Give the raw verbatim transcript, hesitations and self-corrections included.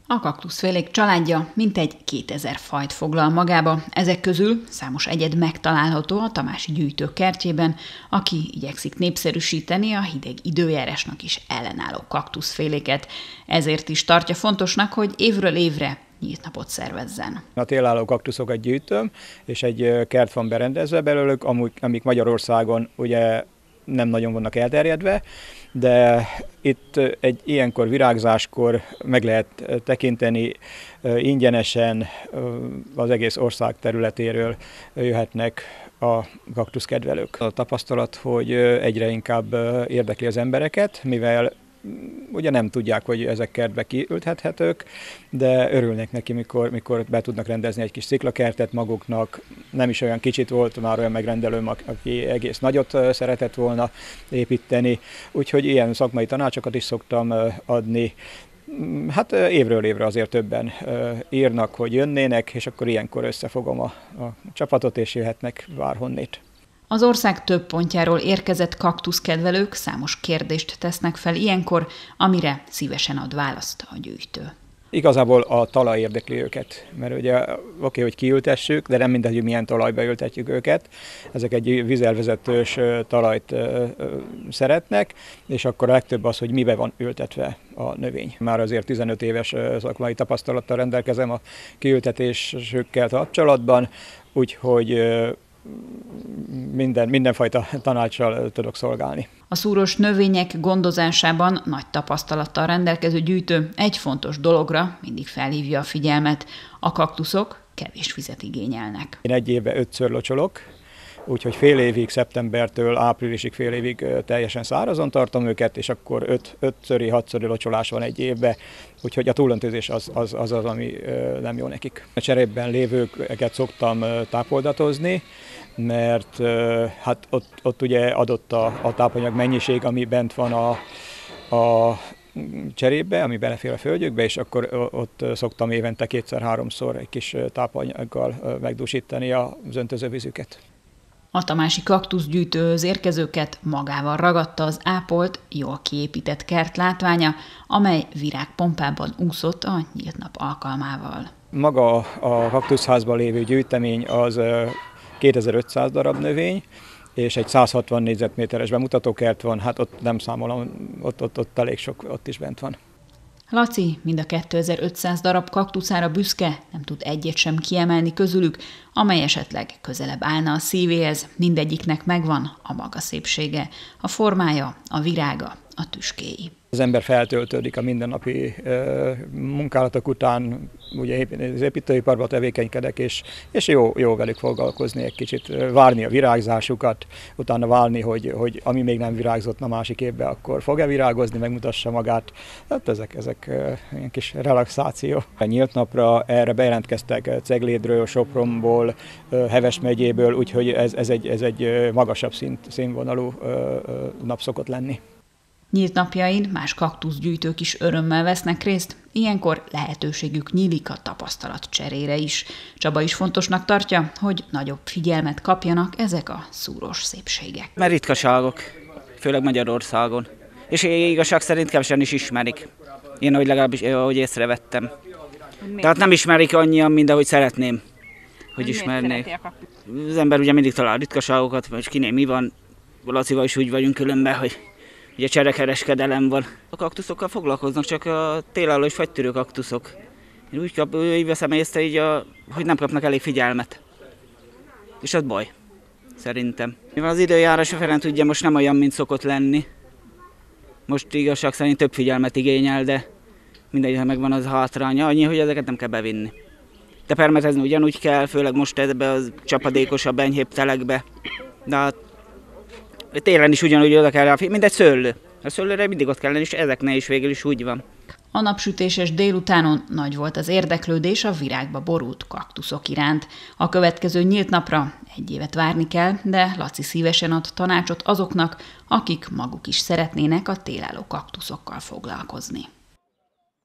A kaktuszfélék családja mintegy kétezer fajt foglal magába, ezek közül számos egyed megtalálható a Tamási Gyűjtők kertjében, aki igyekszik népszerűsíteni a hideg időjárásnak is ellenálló kaktuszféléket. Ezért is tartja fontosnak, hogy évről évre nyílt napot szervezzen. A télálló kaktuszokat gyűjtöm, és egy kert van berendezve belőlük, amik Magyarországon ugye nem nagyon vannak elterjedve, de itt egy ilyenkor virágzáskor meg lehet tekinteni ingyenesen, az egész ország területéről jöhetnek a kaktuszkedvelők. A tapasztalat, hogy egyre inkább érdekli az embereket, mivel ugye nem tudják, hogy ezek kertbe kiültethetők, de örülnek neki, mikor, mikor be tudnak rendezni egy kis sziklakertet maguknak. Nem is olyan kicsit volt, már olyan megrendelőm, aki egész nagyot szeretett volna építeni. Úgyhogy ilyen szakmai tanácsokat is szoktam adni. Hát évről évre azért többen írnak, hogy jönnének, és akkor ilyenkor összefogom a, a csapatot, és jöhetnek bárhonnét. Az ország több pontjáról érkezett kaktuszkedvelők számos kérdést tesznek fel ilyenkor, amire szívesen ad választ a gyűjtő. Igazából a talaj érdekli őket, mert ugye oké, hogy kiültessük, de nem mindegy, hogy milyen talajba ültetjük őket. Ezek egy vízelvezetős talajt szeretnek, és akkor a legtöbb az, hogy mibe van ültetve a növény. Már azért tizenöt éves szakmai tapasztalattal rendelkezem a kiültetésükkel kapcsolatban, úgyhogy Minden, mindenfajta tanácssal tudok szolgálni. A szúros növények gondozásában nagy tapasztalattal rendelkező gyűjtő egy fontos dologra mindig felhívja a figyelmet. A kaktuszok kevés vizet igényelnek. Én egy évben ötször locsolok, úgyhogy fél évig, szeptembertől áprilisig fél évig teljesen szárazon tartom őket, és akkor öt, ötszöri, hatszöri locsolás van egy évben, úgyhogy a túlöntözés az az, az, az ami nem jó nekik. A cserében lévőket szoktam tápoldatozni, mert hát ott, ott ugye adott a, a tápanyag mennyiség, ami bent van a, a cserébe, ami belefér a földjükbe, és akkor ott szoktam évente kétszer-háromszor egy kis tápanyaggal megdúsítani az öntözővízüket. A tamási kaktuszgyűjtőhöz érkezőket magával ragadta az ápolt, jól kiépített kert látványa, amely virágpompában úszott a nyílt nap alkalmával. Maga a kaktuszházban lévő gyűjtemény az kétezer-ötszáz darab növény, és egy száz hatvan négyzetméteres bemutatókert van, hát ott nem számolom, ott, ott, ott elég sok, ott is bent van. Laci mind a kétezer-ötszáz darab kaktuszára büszke, nem tud egyet sem kiemelni közülük, amely esetleg közelebb állna a szívéhez, mindegyiknek megvan a maga szépsége, a formája, a virága, a tüskéi. Az ember feltöltődik a mindennapi uh, munkálatok után, ugye az építőiparban tevékenykedek, és, és jó, jó velük foglalkozni egy kicsit, várni a virágzásukat, utána várni, hogy, hogy ami még nem virágzott a másik évben, akkor fog-e virágozni, megmutassa magát. Hát ezek, ezek uh, ilyen kis relaxáció. A nyílt napra erre bejelentkeztek Ceglédről, Sopronból, uh, Heves megyéből, úgyhogy ez, ez, egy, ez egy magasabb szint, színvonalú uh, uh, nap szokott lenni. Nyílt napjain más kaktuszgyűjtők is örömmel vesznek részt, ilyenkor lehetőségük nyílik a tapasztalat cserére is. Csaba is fontosnak tartja, hogy nagyobb figyelmet kapjanak ezek a szúros szépségek. Mert ritkaságok, főleg Magyarországon, és igazság szerint kevesen is ismerik. Én ahogy legalábbis ahogy észrevettem. Tehát nem ismerik annyian, mint ahogy szeretném, hogy ismernék. Az ember ugye mindig talál ritkaságokat, és kinél mi van, Lacival is úgy vagyunk különben, hogy ugye cserekereskedelem van. A kaktuszokkal foglalkoznak, csak a télálló és fagytörő kaktuszok. Én úgy, kap, úgy veszem észre, így a, hogy nem kapnak elég figyelmet. És az baj, szerintem. Mivel az időjárás a Ferenc ugye most nem olyan, mint szokott lenni. Most igazság szerint több figyelmet igényel, de mindegyiknek megvan az hátránya, annyi, hogy ezeket nem kell bevinni. De permetezni ugyanúgy kell, főleg most ebbe a csapadékosabb, enyhébb telekbe. De hát télen is ugyanúgy oda kell rá, mint egy szőlő. A szőlőre mindig ott kell lenni, és ezeknél is végül is úgy van. A napsütéses délutánon nagy volt az érdeklődés a virágba borult kaktuszok iránt. A következő nyílt napra egy évet várni kell, de Laci szívesen ad tanácsot azoknak, akik maguk is szeretnének a télálló kaktuszokkal foglalkozni.